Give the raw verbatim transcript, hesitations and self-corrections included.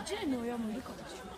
ちねんの親もいるかもしれない。